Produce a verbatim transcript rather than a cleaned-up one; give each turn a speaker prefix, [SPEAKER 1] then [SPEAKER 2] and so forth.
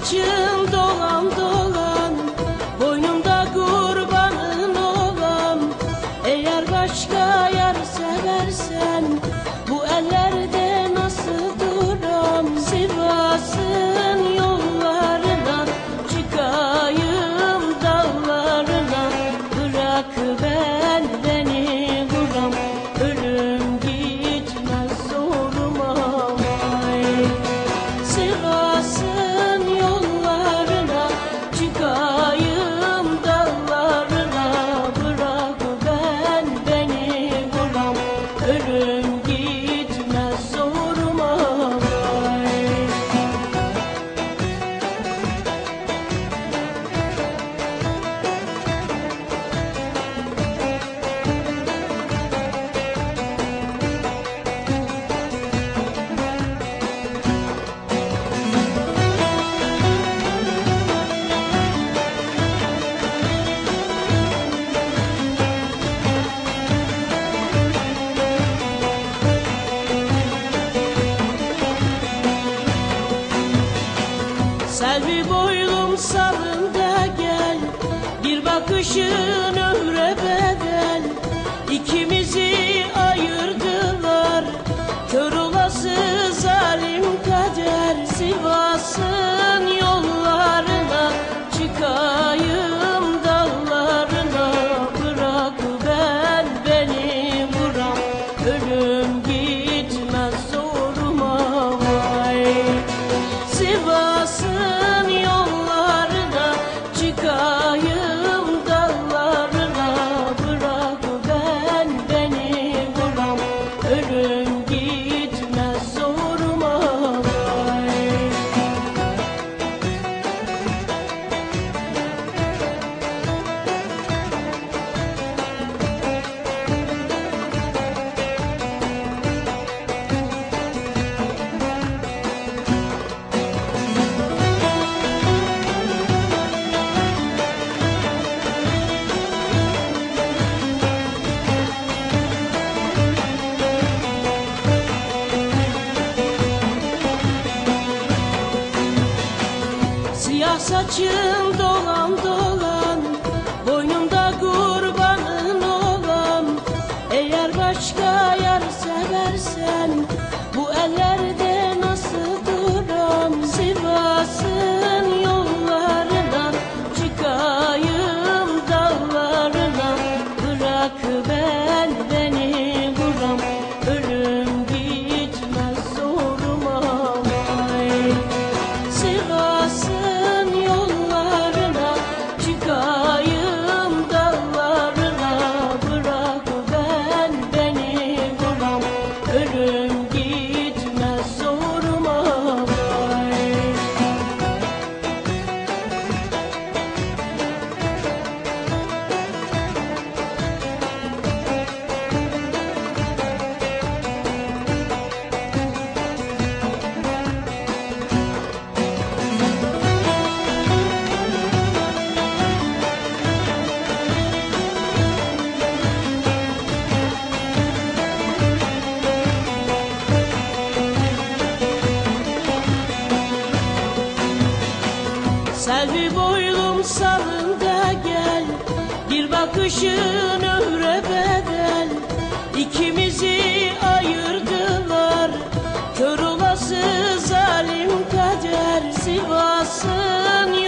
[SPEAKER 1] saçın dolan dolan, boynumda kurbanın olan. Eğer başka yar seversen, bu ellerde nasıl duram? Sivas'ın yollarına çıkayım, dağlarına bırak ben beni vuram. Ölüm gitmez zoruma vay. Sivas'ın yollarına çıkayım, dağlarına bırak ben beni vuram. Ölüm gitmez zoruma vay. Selvi boylum salında gel, bir bakışın ömre bedel. İkimizi ayırdılar, kör olası zalim kader. Sivas'ın yollarına çıkayım, dağlarına bırak ben beni vuram. Ölüm gitmez zoruma vay. Sivas'ın yollarına çıkayım, dağlarına bırak ben beni vuram. Ölüm gitmez zoruma vay. Siyah saçın dolan dolan, boynumda kurbanın olan. Eğer başka yar seversen, bu ellerde nasıl duram? Sivas'ın yollarına çıkayım, dağlarına bırak ben beni vuram. Ölüm gitmez zoruma vay. Sivas'ın yollarına çıkayım, dağlarına bırak ben beni vuram. Ölüm gitmez zoruma vay. Selvi boylum salında gel, bir bakışın ömre bedel. İkimizi ayırdılar, kör olası zalim kader. Sivas'ın